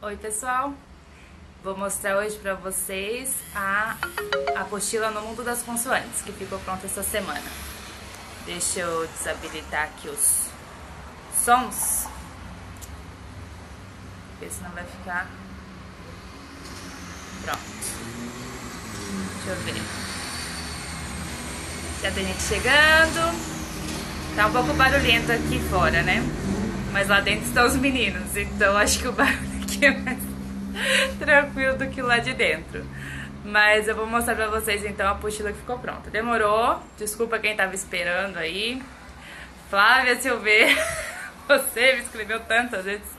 Oi pessoal, vou mostrar hoje pra vocês a apostila no mundo das consoantes que ficou pronta essa semana. Deixa eu desabilitar aqui os sons, porque senão vai ficar pronto. Deixa eu ver. Já tem gente chegando, tá um pouco barulhento aqui fora, né? Mas lá dentro estão os meninos, então acho que o barulho aqui é mais tranquilo do que lá de dentro. Mas eu vou mostrar pra vocês então a apostila que ficou pronta. Demorou, desculpa quem tava esperando aí. Flávia Silveira, você me escreveu tantas vezes.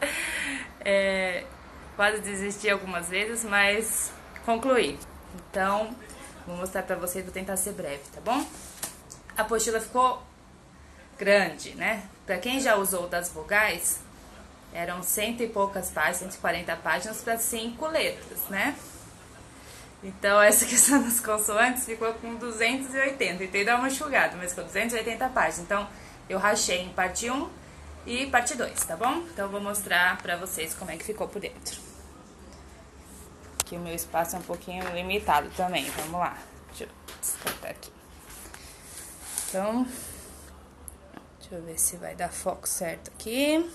Quase desisti algumas vezes, mas concluí. Então, vou mostrar pra vocês, vou tentar ser breve, tá bom? A apostila ficou grande, né? Pra quem já usou das vogais, eram 100 e poucas páginas, 140 páginas para 5 letras, né? Então, essa questão das consoantes ficou com 280. Tentei dar uma enxugada, mas ficou 280 páginas. Então, eu rachei em parte 1 e parte 2, tá bom? Então, eu vou mostrar pra vocês como é que ficou por dentro. Aqui o meu espaço é um pouquinho limitado também, vamos lá. Deixa eu descartar aqui. Então, deixa eu ver se vai dar foco certo aqui.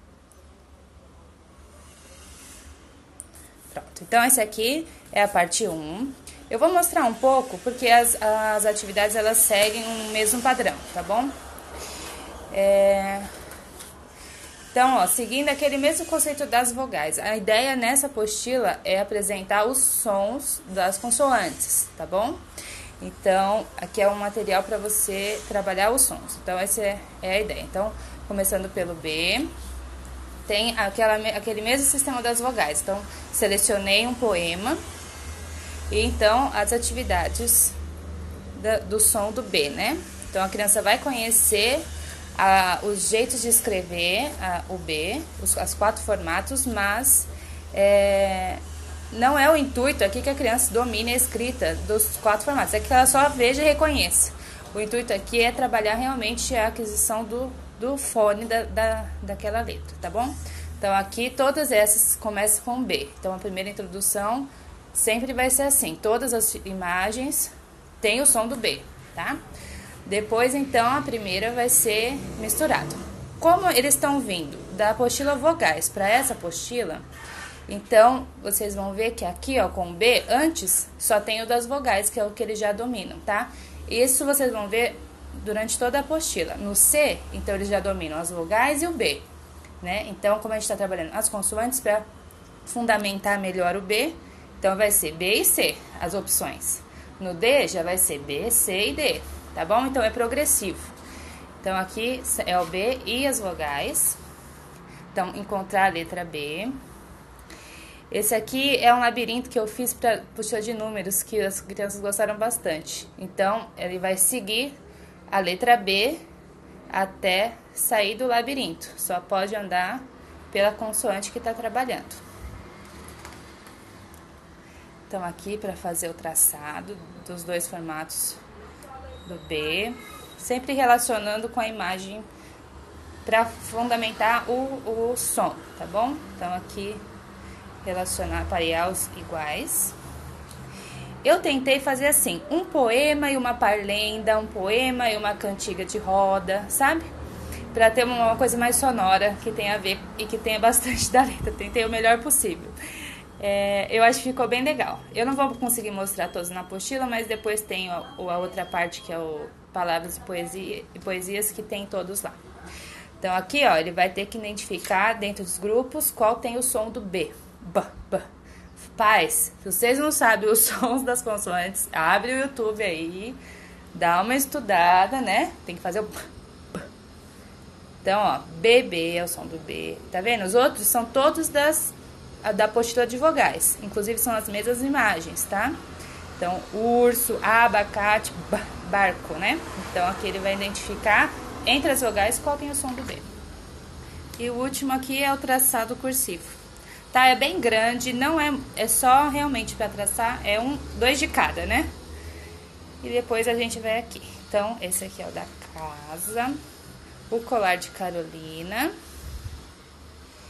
Pronto, então esse aqui é a parte 1. Eu vou mostrar um pouco, porque as atividades elas seguem o mesmo padrão, tá bom? Então, ó, seguindo aquele mesmo conceito das vogais, a ideia nessa apostila é apresentar os sons das consoantes, tá bom? Então, aqui é um material para você trabalhar os sons. Então, essa é a ideia. Então, começando pelo B, tem aquele mesmo sistema das vogais. Então, selecionei um poema e então as atividades do som do B, né? Então, a criança vai conhecer os jeitos de escrever o B, os 4 formatos, mas não é o intuito aqui que a criança domine a escrita dos 4 formatos, é que ela só veja e reconheça. O intuito aqui é trabalhar realmente a aquisição do fone daquela letra, tá bom? Então, aqui todas essas começam com B. Então, a primeira introdução sempre vai ser assim. Todas as imagens têm o som do B, tá? Depois, então, a primeira vai ser misturado. Como eles estão vindo da apostila vogais para essa apostila, então, vocês vão ver que aqui, ó, com B, antes só tem o das vogais, que é o que eles já dominam, tá? Isso vocês vão ver durante toda a apostila. No C, então, eles já dominam as vogais e o B, né? Então, como a gente está trabalhando as consoantes para fundamentar melhor o B, então vai ser B e C, as opções. No D, já vai ser B, C e D, tá bom? Então, é progressivo. Então, aqui é o B e as vogais. Então, encontrar a letra B. Esse aqui é um labirinto que eu fiz para apostila de números, que as crianças gostaram bastante. Então, ele vai seguir a letra B até sair do labirinto. Só pode andar pela consoante que está trabalhando. Então, aqui para fazer o traçado dos 2 formatos do B, sempre relacionando com a imagem para fundamentar o som, tá bom? Então, aqui relacionar, parear os iguais. Eu tentei fazer assim, um poema e uma parlenda, um poema e uma cantiga de roda, sabe? Pra ter uma coisa mais sonora, que tenha a ver e que tenha bastante da letra. Tentei o melhor possível. Eu acho que ficou bem legal. Eu não vou conseguir mostrar todos na apostila, mas depois tem a outra parte que é o Palavras e Poesias, que tem todos lá. Então aqui, ó, ele vai ter que identificar dentro dos grupos qual tem o som do B. B, B. Pais, se vocês não sabem os sons das consoantes, abre o YouTube aí, dá uma estudada, né? Tem que fazer o B, B. Então, ó, BB é o som do B, tá vendo? Os outros são todos da apostila de vogais, inclusive são as mesmas imagens, tá? Então, urso, abacate, barco, né? Então, aqui ele vai identificar entre as vogais qual tem o som do B. E o último aqui é o traçado cursivo. Tá, é bem grande, não é só realmente para traçar, é 2 de cada, né? E depois a gente vai aqui. Então, esse aqui é o da casa, o colar de Carolina.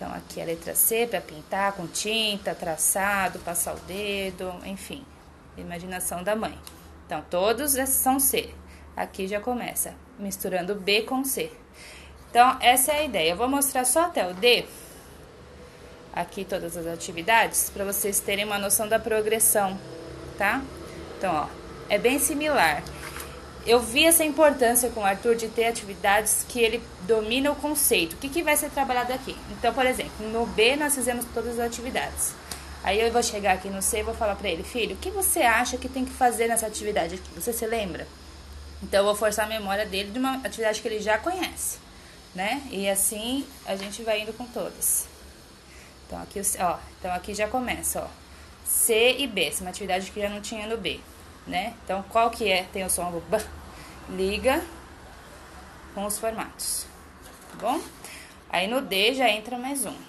Então, aqui a letra C para pintar com tinta, traçado, passar o dedo, enfim, imaginação da mãe. Então, todos esses são C. Aqui já começa, misturando B com C. Então, essa é a ideia. Eu vou mostrar só até o D, aqui todas as atividades, para vocês terem uma noção da progressão, tá? Então, ó, é bem similar. Eu vi essa importância com o Arthur de ter atividades que ele domina o conceito. O que vai ser trabalhado aqui? Então, por exemplo, no B nós fizemos todas as atividades. Aí eu vou chegar aqui no C e vou falar pra ele, filho, o que você acha que tem que fazer nessa atividade aqui? Você se lembra? Então, eu vou forçar a memória dele de uma atividade que ele já conhece, né? E assim a gente vai indo com todas. Então, aqui, ó, então aqui já começa, ó. C e B, essa é uma atividade que já não tinha no B, né? Então, qual que é? Tem o som do B. Liga com os formatos, tá bom? Aí no D já entra mais um.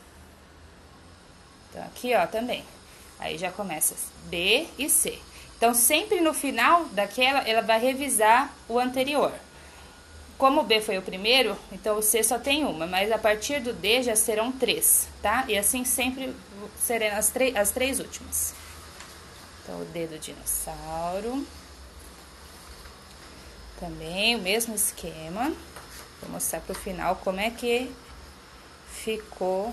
Então, aqui, ó, também. Aí já começa B e C. Então, sempre no final daquela, ela vai revisar o anterior. Como o B foi o primeiro, então o C só tem uma, mas a partir do D já serão 3, tá? E assim sempre serão as três últimas. Então, o D do dinossauro. Também o mesmo esquema. Vou mostrar pro final como é que ficou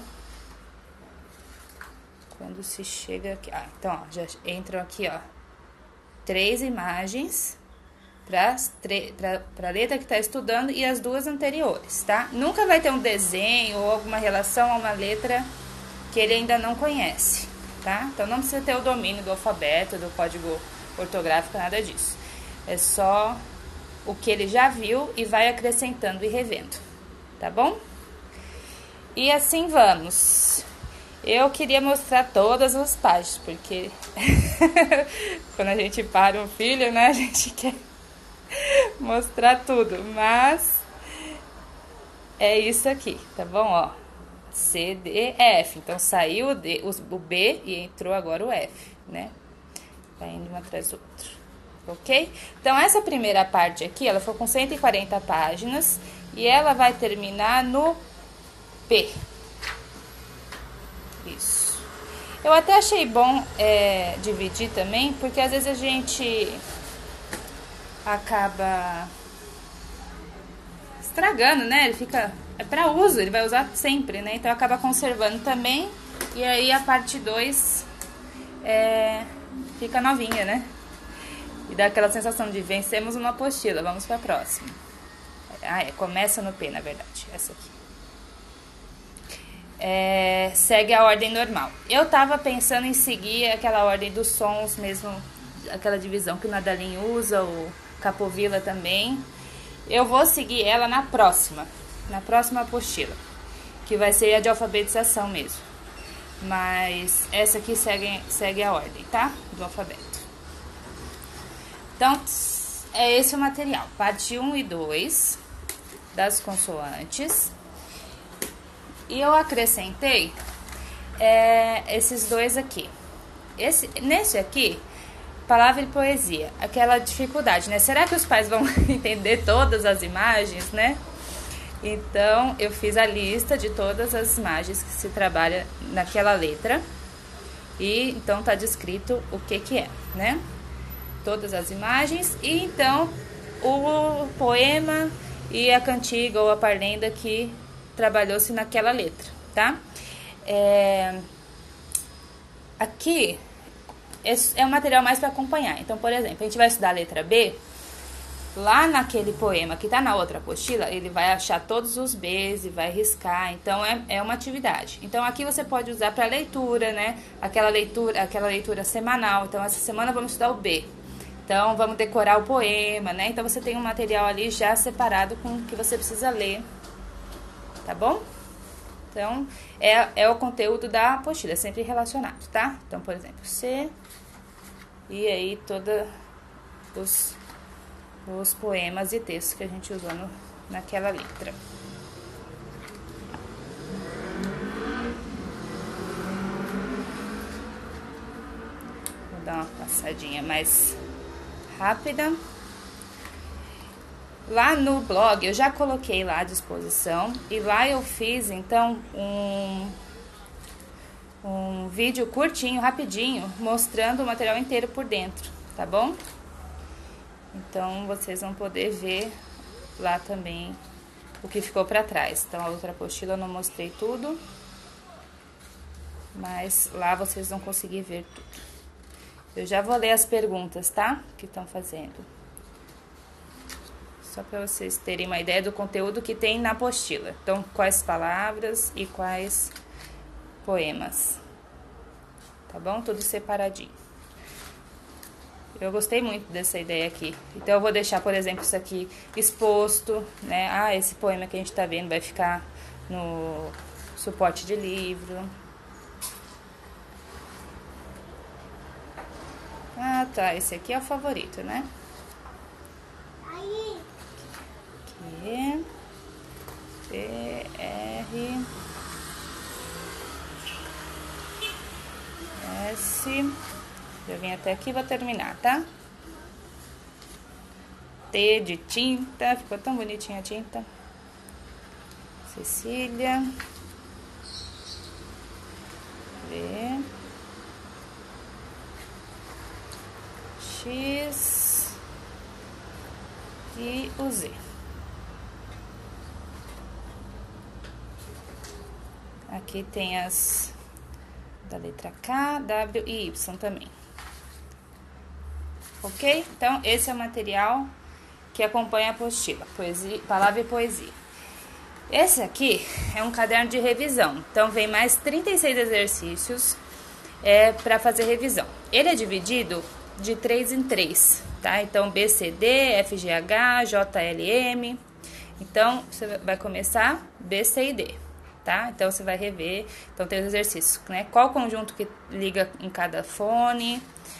quando se chega aqui. Ah, então, ó, já entram aqui, ó, 3 imagens para a letra que está estudando e as duas anteriores, tá? Nunca vai ter um desenho ou alguma relação a uma letra que ele ainda não conhece, tá? Então, não precisa ter o domínio do alfabeto, do código ortográfico, nada disso. É só o que ele já viu e vai acrescentando e revendo, tá bom? E assim vamos. Eu queria mostrar todas as páginas, porque quando a gente para um filho, né, a gente quer mostrar tudo, mas é isso aqui, tá bom? Ó, C, D, F. Então, saiu o B e entrou agora o F, né? Vai indo um atrás do outro, ok? Então, essa primeira parte aqui, ela foi com 140 páginas e ela vai terminar no P. Isso. Eu até achei bom dividir também, porque às vezes a gente acaba estragando, né? Ele fica... é para uso, ele vai usar sempre, né? Então acaba conservando também. E aí a parte 2 fica novinha, né? E dá aquela sensação de vencemos uma apostila, vamos para a próxima. Começa no P, na verdade, essa aqui. Segue a ordem normal. Eu tava pensando em seguir aquela ordem dos sons mesmo, aquela divisão que o Nadalim usa, o Capovilla também. Eu vou seguir ela na próxima apostila, que vai ser a de alfabetização mesmo. Mas essa aqui segue a ordem, tá? Do alfabeto. Então, é esse o material. Parte 1 e 2 das consoantes. E eu acrescentei esses dois aqui. Nesse aqui, palavra e poesia. Aquela dificuldade, né? Será que os pais vão entender todas as imagens, né? Então, eu fiz a lista de todas as imagens que se trabalha naquela letra. E, então, tá descrito o que é, né? Todas as imagens. E, então, o poema e a cantiga ou a parlenda que trabalhou-se naquela letra, tá? Aqui é um material mais para acompanhar. Então, por exemplo, a gente vai estudar a letra B. Lá naquele poema que tá na outra apostila, ele vai achar todos os Bs e vai riscar. Então, é uma atividade. Então, aqui você pode usar para leitura, né? Aquela leitura semanal. Então, essa semana vamos estudar o B. Então, vamos decorar o poema, né? Então, você tem um material ali já separado com o que você precisa ler. Tá bom? Então, é o conteúdo da apostila, é sempre relacionado, tá? Então, por exemplo, C, e aí todos os poemas e textos que a gente usou naquela letra. Vou dar uma passadinha mais rápida. Lá no blog eu já coloquei lá à disposição e lá eu fiz então um vídeo curtinho, rapidinho, mostrando o material inteiro por dentro, tá bom? Então vocês vão poder ver lá também o que ficou para trás. Então a outra apostila eu não mostrei tudo, mas lá vocês vão conseguir ver tudo. Eu já vou ler as perguntas, tá? Que estão fazendo. Só para vocês terem uma ideia do conteúdo que tem na apostila. Então, quais palavras e quais poemas. Tá bom? Tudo separadinho. Eu gostei muito dessa ideia aqui. Então, eu vou deixar, por exemplo, isso aqui exposto, né? Ah, esse poema que a gente tá vendo vai ficar no suporte de livro. Ah, tá. Esse aqui é o favorito, né? Aqui. PR. S. Já vim até aqui, vou terminar, tá? T de tinta. Ficou tão bonitinha a tinta. Cecília. V. X. E o Z. Aqui tem as da letra K, W e Y também. Ok? Então, esse é o material que acompanha a apostila, poesia, palavra e poesia. Esse aqui é um caderno de revisão, então vem mais 36 exercícios para fazer revisão. Ele é dividido de 3 em 3, tá? Então, B, C, D, F, G, H, J, L, M. Então, você vai começar B, C e D, tá? Então, você vai rever. Então, tem os exercícios, né? Qual conjunto que liga em cada fone?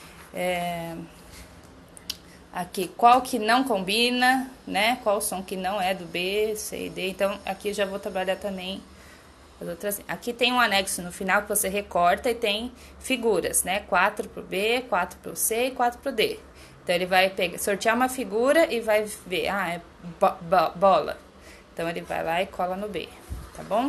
Aqui, qual que não combina, né? Qual som que não é do B, C e D. Então, aqui eu já vou trabalhar também as outras. Aqui tem um anexo no final que você recorta e tem figuras, né? 4 pro B, 4 pro C e 4 pro D. Então, ele vai sortear uma figura e vai ver, é bola. Então, ele vai lá e cola no B, tá bom?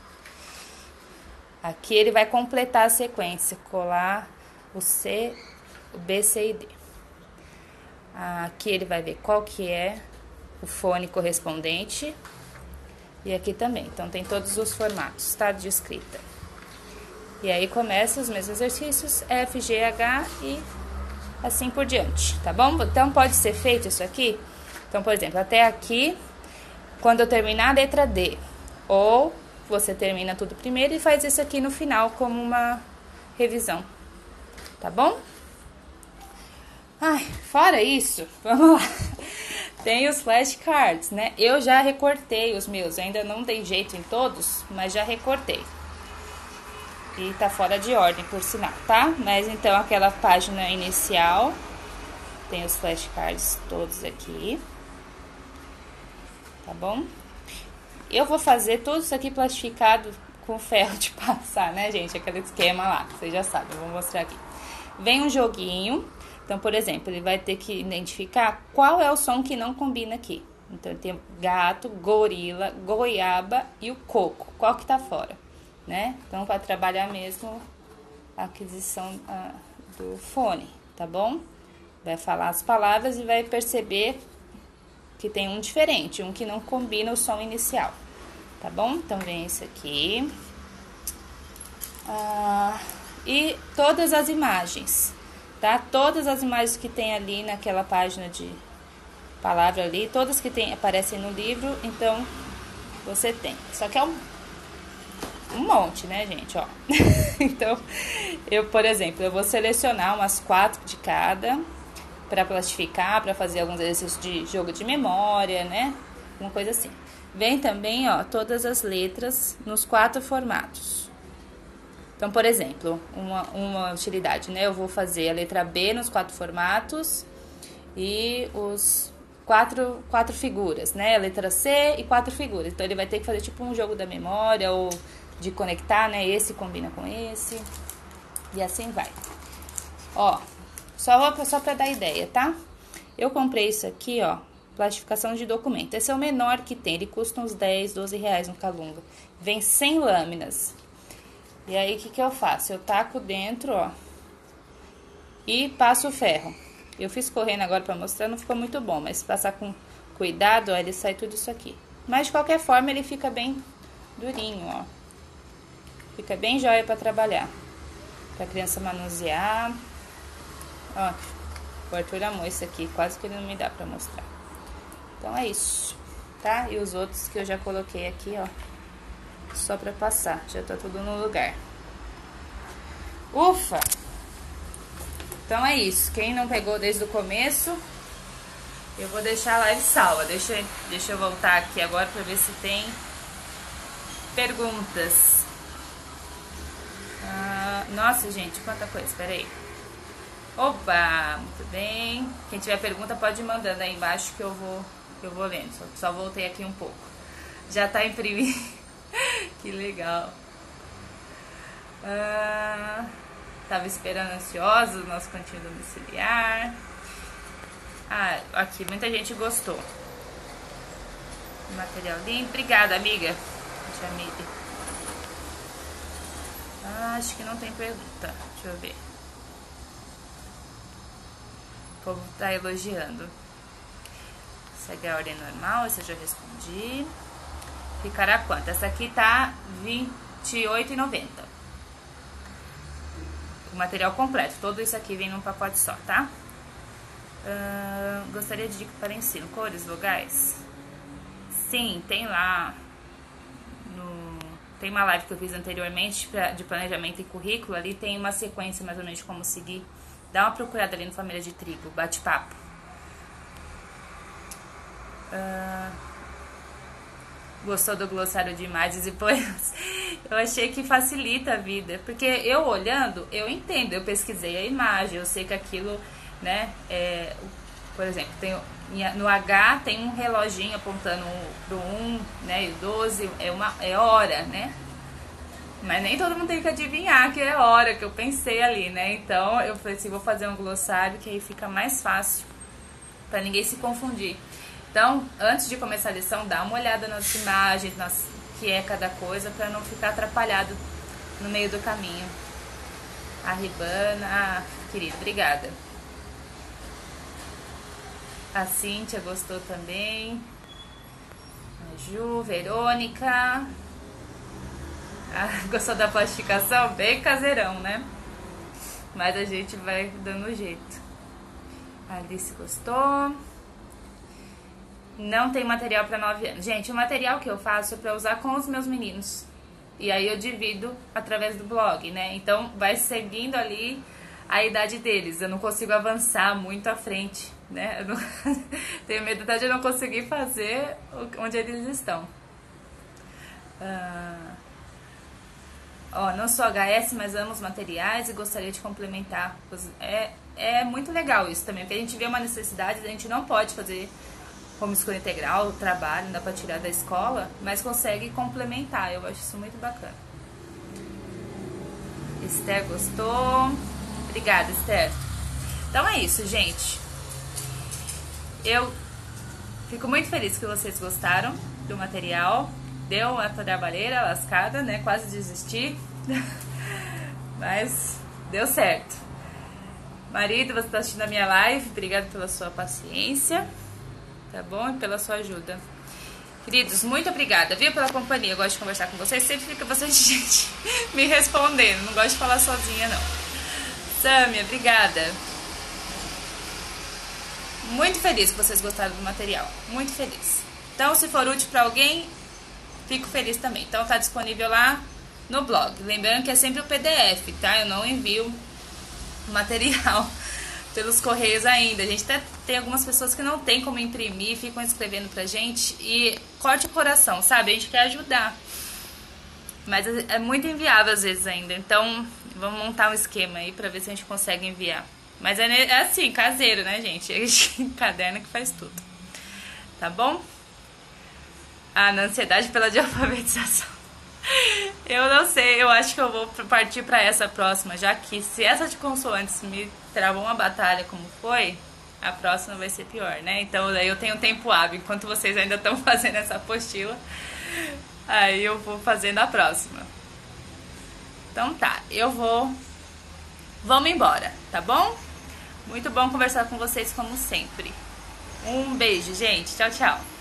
Aqui ele vai completar a sequência, colar o C, o B, C e D. Aqui ele vai ver qual que é o fone correspondente. E aqui também. Então, tem todos os formatos, tá? De escrita. E aí, começa os mesmos exercícios, F, G, H e assim por diante, tá bom? Então, pode ser feito isso aqui. Então, por exemplo, até aqui, quando eu terminar a letra D. Ou você termina tudo primeiro e faz isso aqui no final como uma revisão, tá bom? Fora isso, vamos lá. Tem os flashcards, né? Eu já recortei os meus, ainda não dei jeito em todos, mas já recortei. E tá fora de ordem, por sinal, tá? Mas então, aquela página inicial, tem os flashcards todos aqui, tá bom? Eu vou fazer tudo isso aqui plastificado com ferro de passar, né, gente? Aquele esquema lá, vocês já sabem, eu vou mostrar aqui. Vem um joguinho. Então, por exemplo, ele vai ter que identificar qual é o som que não combina aqui. Então, tem gato, gorila, goiaba e o coco. Qual que tá fora, né? Então, vai trabalhar mesmo a aquisição do fone, tá bom? Vai falar as palavras e vai perceber que tem um diferente, um que não combina o som inicial, tá bom? Então, vem esse aqui. E todas as imagens. Tá? Todas as imagens que tem ali naquela página de palavra ali, todas que aparecem no livro, então você tem. Só que é um monte, né, gente? Ó. Então, eu, por exemplo, eu vou selecionar umas 4 de cada para plastificar, para fazer alguns exercícios de jogo de memória, né? Uma coisa assim. Vem também, ó, todas as letras nos 4 formatos. Então, por exemplo, uma utilidade, né? Eu vou fazer a letra B nos 4 formatos e os 4 figuras, né? A letra C e 4 figuras. Então, ele vai ter que fazer tipo um jogo da memória ou de conectar, né? Esse combina com esse e assim vai. Ó, só pra dar ideia, tá? Eu comprei isso aqui, ó, plastificação de documento. Esse é o menor que tem, ele custa uns 10, 12 reais no Calunga. Vem 100 lâminas. E aí, o que eu faço? Eu taco dentro, ó, e passo o ferro. Eu fiz correndo agora pra mostrar, não ficou muito bom, mas se passar com cuidado, ó, ele sai tudo isso aqui. Mas, de qualquer forma, ele fica bem durinho, ó. Fica bem jóia pra trabalhar. Pra criança manusear. Ó, o Arthur amou esse aqui, quase que ele não me dá pra mostrar. Então é isso, tá? E os outros que eu já coloquei aqui, ó, só pra passar, já tá tudo no lugar. Ufa! Então é isso, quem não pegou desde o começo, eu vou deixar a live salva. Deixa eu voltar aqui agora pra ver se tem perguntas. Nossa, gente, quanta coisa, peraí. Opa, muito bem. Quem tiver pergunta pode ir mandando aí embaixo que eu vou lendo. Só voltei aqui um pouco. Já tá imprimindo. Que legal. Tava esperando ansiosa o nosso cantinho domiciliar. Aqui, muita gente gostou. Material lindo. Obrigada, amiga. Jamile. Acho que não tem pergunta. Deixa eu ver. O povo tá elogiando. Segue a ordem normal, essa eu já respondi. Ficará quanto? Essa aqui tá R$28,90. O material completo. Todo isso aqui vem num pacote só, tá? Gostaria de dica para ensino. Cores, vogais? Sim, tem lá. Tem uma live que eu fiz anteriormente de planejamento e currículo. Ali tem uma sequência mais ou menos de como seguir. Dá uma procurada ali no Família de Trigo, bate-papo. Gostou do glossário de imagens e poemas? Eu achei que facilita a vida, porque eu olhando, eu entendo, eu pesquisei a imagem, eu sei que aquilo, né, por exemplo, no H tem um reloginho apontando pro 1, né, e o 12 é hora, né? Mas nem todo mundo tem que adivinhar que é hora, que eu pensei ali, né? Então, eu falei assim, vou fazer um glossário que aí fica mais fácil, pra ninguém se confundir. Então, antes de começar a lição, dá uma olhada nas imagens, que é cada coisa, pra não ficar atrapalhado no meio do caminho. A Ribana, querida, obrigada. A Cíntia gostou também. A Ju, Verônica... gostou da plastificação? Bem caseirão, né? Mas a gente vai dando jeito. A Alice gostou. Não tem material para 9 anos. Gente, o material que eu faço é para usar com os meus meninos. E aí eu divido através do blog, né? Então vai seguindo ali a idade deles. Eu não consigo avançar muito à frente, né? Eu não... tenho medo de eu não conseguir fazer onde eles estão. Não sou HS, mas amo os materiais e gostaria de complementar. É muito legal isso também, porque a gente vê uma necessidade, a gente não pode fazer homeschool integral, trabalho, não dá pra tirar da escola, mas consegue complementar. Eu acho isso muito bacana. Esther gostou. Obrigada, Esther. Então é isso, gente. Eu fico muito feliz que vocês gostaram do material. Deu uma trabalheira lascada, né? Quase desisti. Mas deu certo. Marido, você tá assistindo a minha live. Obrigada pela sua paciência. Tá bom? E pela sua ajuda. Queridos, muito obrigada, viu? Pela companhia. Eu gosto de conversar com vocês. Sempre fica bastante gente me respondendo. Não gosto de falar sozinha, não. Sâmia, obrigada. Muito feliz que vocês gostaram do material. Muito feliz. Então, se for útil pra alguém, fico feliz também. Então tá disponível lá no blog. Lembrando que é sempre o PDF, tá? Eu não envio material pelos correios ainda. A gente até tem algumas pessoas que não tem como imprimir, ficam escrevendo pra gente e corte o coração, sabe? A gente quer ajudar. Mas é muito inviável às vezes ainda. Então vamos montar um esquema aí pra ver se a gente consegue enviar. Mas é assim, caseiro, né, gente? A gente encaderna que faz tudo. Tá bom? Na ansiedade pela de alfabetização. Eu não sei, eu acho que eu vou partir pra essa próxima, já que se essa de consoantes me travou uma batalha como foi, a próxima vai ser pior, né? Então daí eu tenho tempo hábil, enquanto vocês ainda estão fazendo essa apostila, aí eu vou fazendo a próxima. Então tá, vamos embora, tá bom? Muito bom conversar com vocês como sempre. Um beijo, gente. Tchau, tchau.